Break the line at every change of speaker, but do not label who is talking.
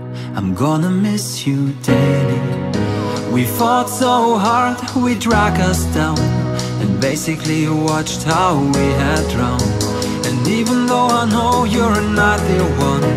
I'm gonna miss you daily. We fought so hard, we dragged us down, and basically watched how we had drowned. And even though I know you're not the one,